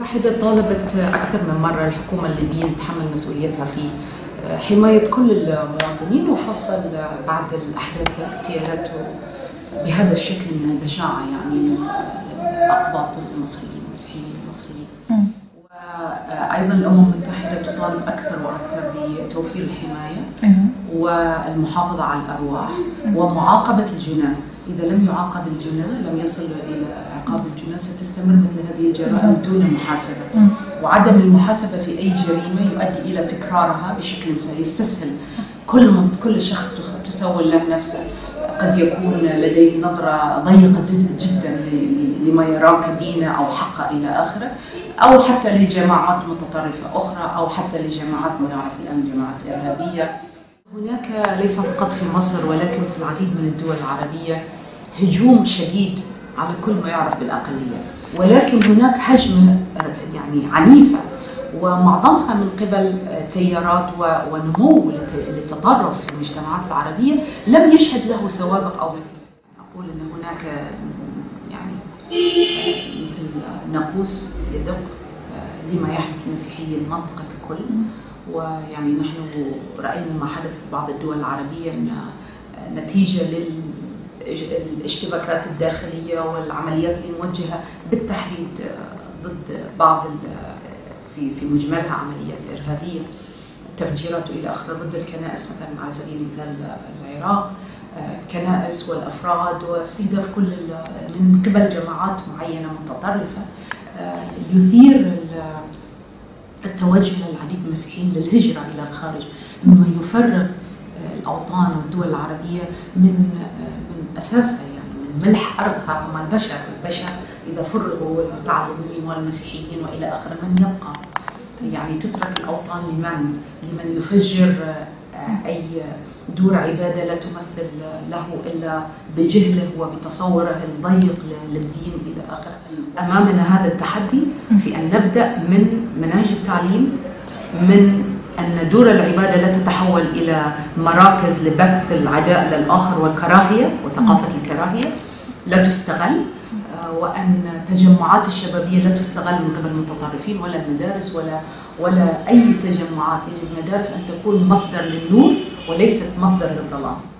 المتحدة طالبت أكثر من مرة الحكومة الليبية تتحمل مسؤوليتها في حماية كل المواطنين، وخاصة بعد الأحداث اغتيالات بهذا الشكل من البشاعة يعني للأقباط المصريين المسيحيين المصريين. وأيضا الأمم المتحدة تطالب أكثر وأكثر بتوفير الحماية والمحافظة على الأرواح ومعاقبة الجناه. إذا لم يعاقب الجناه لم يصل إلى عقاب الجناه ستستمر مثل هذه الجرائم دون محاسبة، وعدم المحاسبة في أي جريمة يؤدي إلى تكرارها بشكل سيستسهل كل شخص تسول له نفسه. قد يكون لديه نظرة ضيقة جدا لما يراه كدينه أو حقه إلى آخره، أو حتى لجماعات متطرفة أخرى، أو حتى لجماعات ما يعرف الآن جماعات إرهابية. هناك ليس فقط في مصر ولكن في العديد من الدول العربية هجوم شديد على كل ما يعرف بالأقليات، ولكن هناك هجمة يعني عنيفة ومعظمها من قبل تيارات ونمو للتطرف في المجتمعات العربية لم يشهد له سوابق أو مثيل. أقول أن هناك يعني مثل ناقوس يدق لما يحدث المسيحيين المنطقة ككل. ويعني نحن رأينا ما حدث في بعض الدول العربية أن نتيجة للاشتباكات الداخلية والعمليات الموجهة بالتحديد ضد بعض في مجملها عمليات إرهابية، تفجيرات إلى آخره ضد الكنائس مثلا على سبيل المثال العراق، الكنائس والأفراد، واستهداف كل من قبل جماعات معينة متطرفة يثير التوجه للعديد من المسيحيين للهجرة إلى الخارج، مما يفرغ الأوطان والدول العربية من أساسها، يعني من ملح أرضها هم البشر إذا فرغوا المتعلمين والمسيحيين وإلى آخره من يبقى؟ يعني تترك الأوطان لمن يفجر أي دور عبادة لا تمثل له إلا بجهله وبتصوره الضيق للدين إلى آخره. أمامنا هذا التحدي في أن نبدأ من مناهج التعليم، من أن دور العبادة لا تتحول إلى مراكز لبث العداء للآخر والكراهية وثقافة الكراهية لا تستغل، وأن تجمعات الشبابية لا تستغل من قبل المتطرفين ولا المدارس ولا أي تجمعات. يجب المدارس أن تكون مصدر للنور وليست مصدر للظلام.